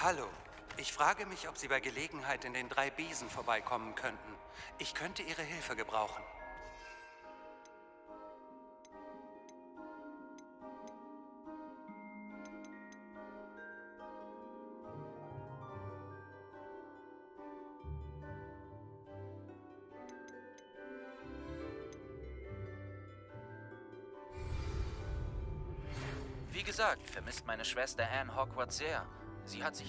Hallo, ich frage mich, ob Sie bei Gelegenheit in den 3 Besen vorbeikommen könnten. Ich könnte Ihre Hilfe gebrauchen. Wie gesagt, vermisst meine Schwester Anne Hogwarts sehr. Sie hat sich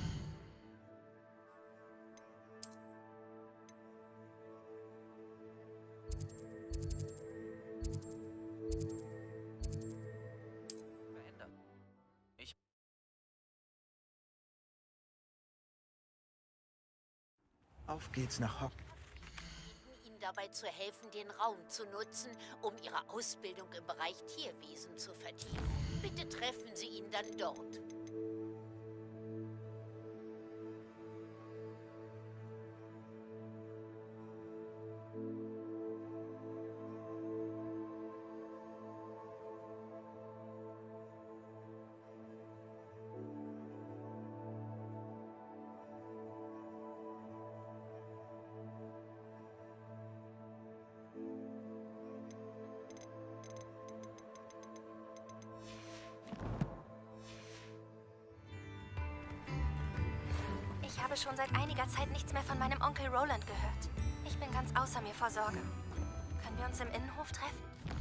verändert. Ich Auf geht's nach Hogwarts. Ihnen dabei zu helfen, den Raum zu nutzen, um Ihre Ausbildung im Bereich Tierwesen zu vertiefen. Bitte treffen Sie ihn dann dort. Ich habe schon seit einiger Zeit nichts mehr von meinem Onkel Roland gehört. Ich bin ganz außer mir vor Sorge. Können wir uns im Innenhof treffen?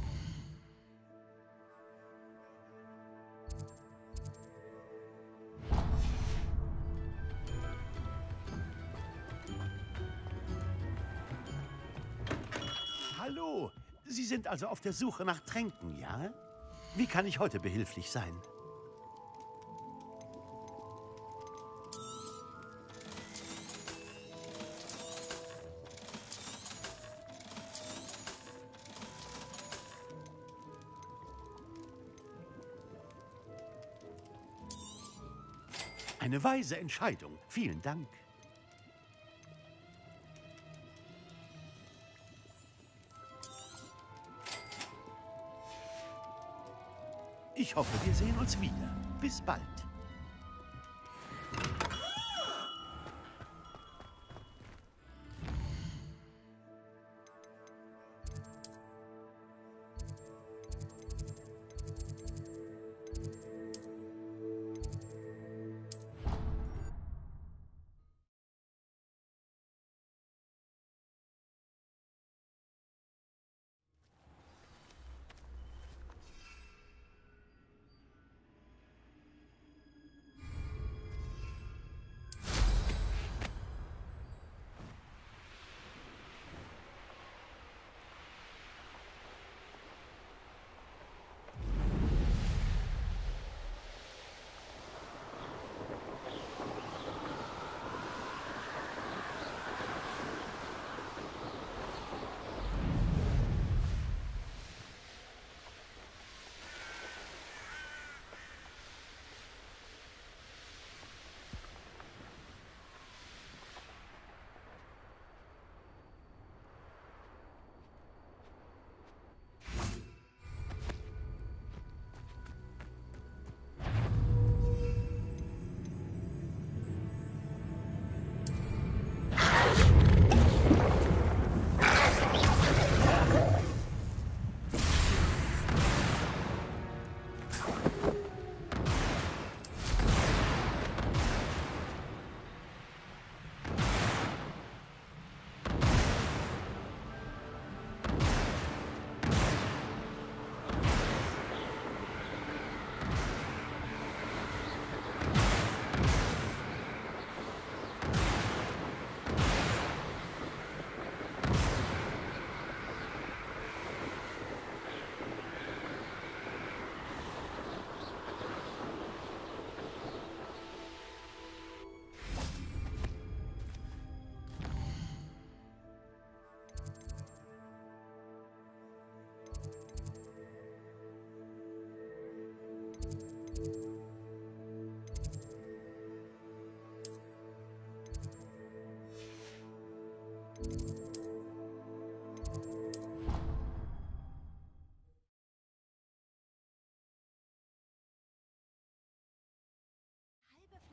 Hallo, Sie sind also auf der Suche nach Tränken, ja? Wie kann ich heute behilflich sein? Eine weise Entscheidung. Vielen Dank. Ich hoffe, wir sehen uns wieder. Bis bald.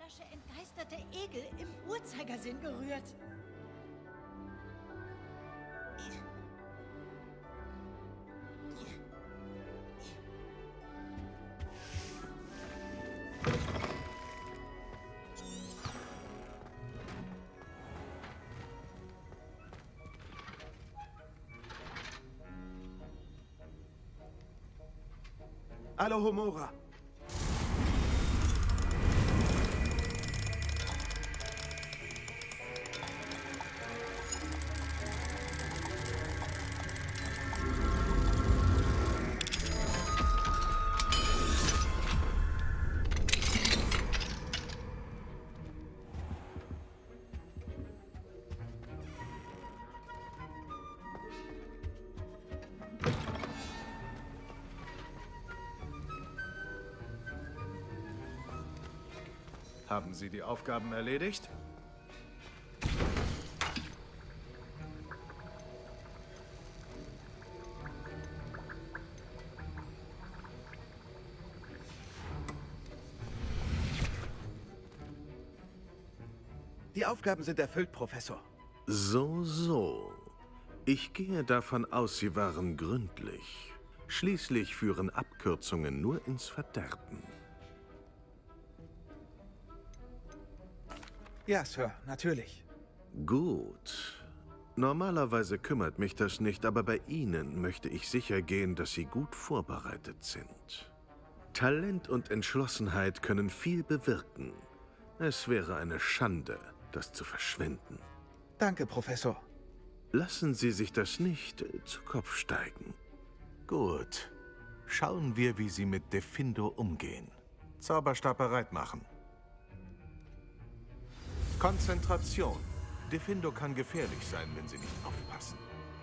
Flasche entgeisterte Egel im Uhrzeigersinn gerührt. Alohomora. Haben Sie die Aufgaben erledigt? Die Aufgaben sind erfüllt, Professor. So. Ich gehe davon aus, Sie waren gründlich. Schließlich führen Abkürzungen nur ins Verderben. Ja, Sir, natürlich. Gut. Normalerweise kümmert mich das nicht, aber bei Ihnen möchte ich sicher gehen, dass Sie gut vorbereitet sind. Talent und Entschlossenheit können viel bewirken. Es wäre eine Schande, das zu verschwenden. Danke, Professor. Lassen Sie sich das nicht zu Kopf steigen. Gut. Schauen wir, wie Sie mit Defindo umgehen. Zauberstab bereit machen. Konzentration. Defindo kann gefährlich sein, wenn Sie nicht aufpassen.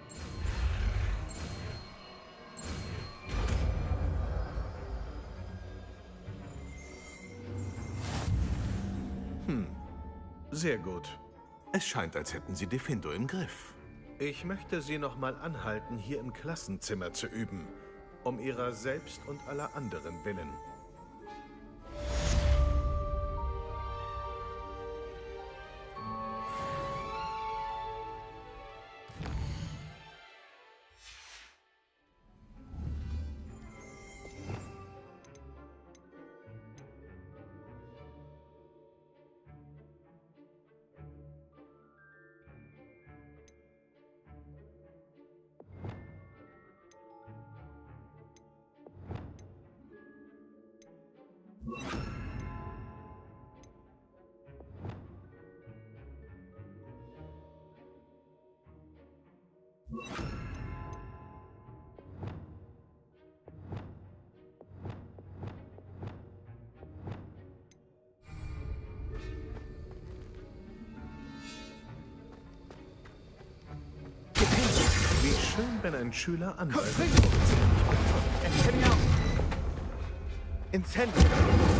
Sehr gut. Es scheint, als hätten Sie Defindo im Griff. Ich möchte Sie noch mal anhalten, hier im Klassenzimmer zu üben. Um Ihrer selbst und aller anderen willen. Wie schön, wenn ein Schüler anhält. Ins Handy.